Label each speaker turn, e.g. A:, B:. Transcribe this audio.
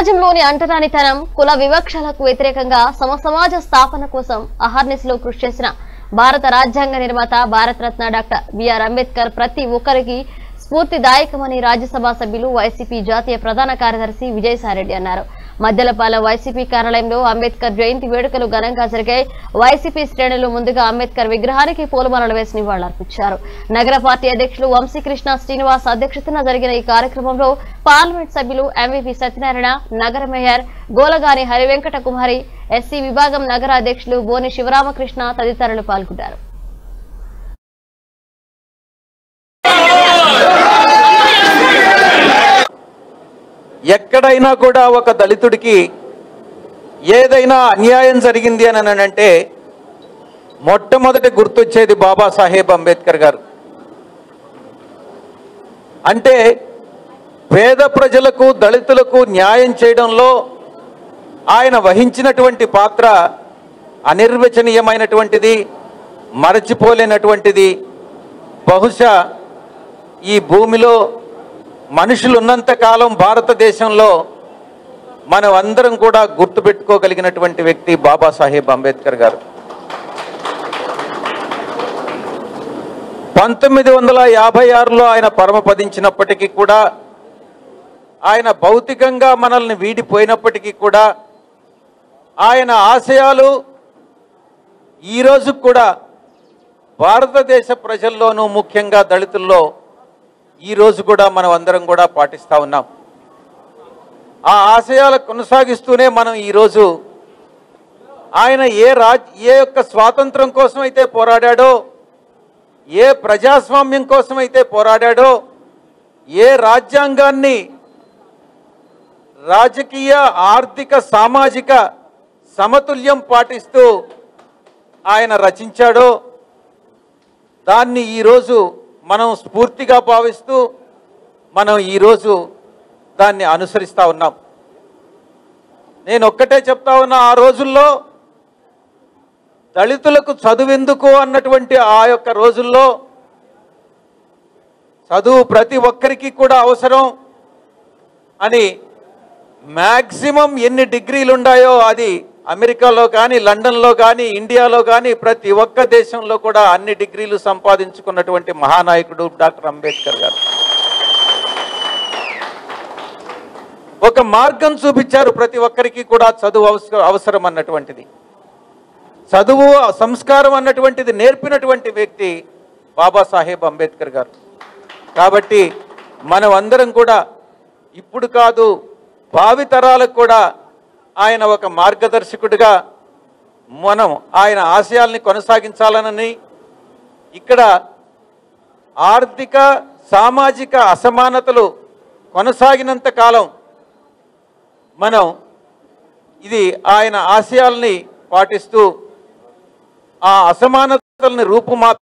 A: సమాజంలోని అంటరానితనం కుల వివక్షలకు వ్యతిరేకంగా సమాజ స్థాపన కోసం అహర్నిశలో కృషి చేసిన భారత రాజ్యాంగ నిర్మాత భారతరత్న డాక్టర్ బిఆర్ అంబేద్కర్ ప్రతి ఒక్కరికి స్ఫూర్తిదాయకమని రాజ్యసభ సభ్యులు వైసీపీ జాతీయ ప్రధాన కార్యదర్శి విజయసాయిరెడ్డి అన్నారు. మద్దెలపాలెం వైసీపీ కార్యాలయంలో అంబేద్కర్ జయంతి వేడుకలు ఘనంగా జరిగాయి. వైసీపీ శ్రేణులు ముందుగా అంబేద్కర్ విగ్రహానికి పూలమాలలు వేసి నివాళులర్పించారు. నగర పార్టీ అధ్యక్షులు వంశీకృష్ణ శ్రీనివాస్ అధ్యక్షతన జరిగిన ఈ కార్యక్రమంలో పార్లమెంట్ సభ్యులు ఎంవీపీ సత్యనారాయణ, నగర మేయర్ గోలగాని హరివెంకట కుమారి, ఎస్సీ విభాగం నగర అధ్యక్షులు బోని శివరామకృష్ణ తదితరులు పాల్గొన్నారు.
B: ఎక్కడైనా కూడా ఒక దళితుడికి ఏదైనా అన్యాయం జరిగింది అని అంటే మొట్టమొదటి గుర్తొచ్చేది బాబాసాహెబ్ అంబేద్కర్ గారు. అంటే పేద ప్రజలకు దళితులకు న్యాయం చేయడంలో ఆయన వహించినటువంటి పాత్ర అనిర్వచనీయమైనటువంటిది, మరచిపోలేనటువంటిది. బహుశా ఈ భూమిలో మనుషులు ఉన్నంత కాలం భారతదేశంలో మనం అందరం కూడా గుర్తుపెట్టుకోగలిగినటువంటి వ్యక్తి బాబాసాహెబ్ అంబేద్కర్ గారు. 1956లో ఆయన పరమపదించినప్పటికీ కూడా, ఆయన భౌతికంగా మనల్ని వీడిపోయినప్పటికీ కూడా, ఆయన ఆశయాలు ఈరోజు కూడా భారతదేశ ప్రజల్లోనూ ముఖ్యంగా దళితుల్లో ఈరోజు కూడా మనం అందరం కూడా పాటిస్తూ ఉన్నాం. ఆ ఆశయాలు కొనసాగిస్తూనే మనం ఈరోజు ఆయన ఏ యొక్క స్వాతంత్రం కోసం అయితే పోరాడాడో, ఏ ప్రజాస్వామ్యం కోసం అయితే పోరాడాడో, ఏ రాజ్యాంగాన్ని రాజకీయ ఆర్థిక సామాజిక సమతుల్యం పాటిస్తూ ఆయన రచించాడో దాన్ని ఈరోజు మనం స్ఫూర్తిగా భావిస్తూ మనం ఈరోజు దాన్ని అనుసరిస్తూ ఉన్నాం. నేను ఒక్కటే చెప్తా ఉన్నా, ఆ రోజుల్లో దళితులకు చదువెందుకు అన్నటువంటి ఆ యొక్క రోజుల్లో చదువు ప్రతి ఒక్కరికి కూడా అవసరం అని మ్యాక్సిమం ఎన్ని డిగ్రీలు ఉన్నాయో అది అమెరికాలో కానీ, లండన్లో కానీ, ఇండియాలో కానీ ప్రతి ఒక్క దేశంలో కూడా అన్ని డిగ్రీలు సంపాదించుకున్నటువంటి మహానాయకుడు డాక్టర్ అంబేద్కర్ గారు. ఒక మార్గం చూపించారు, ప్రతి ఒక్కరికి కూడా చదువు అవసరం అన్నటువంటిది, చదువు సంస్కారం అన్నటువంటిది నేర్పినటువంటి వ్యక్తి బాబాసాహెబ్ అంబేద్కర్ గారు. కాబట్టి మనం అందరం కూడా ఇప్పుడు కాదు భావితరాలకు కూడా ఆయన ఒక మార్గదర్శకుడిగా మనం ఆయన ఆశయాల్ని కొనసాగించాలనని, ఇక్కడ ఆర్థిక సామాజిక అసమానతలు కొనసాగినంత కాలం మనం ఇది ఆయన ఆశయాల్ని పాటిస్తూ ఆ అసమానతల్ని రూపుమాపి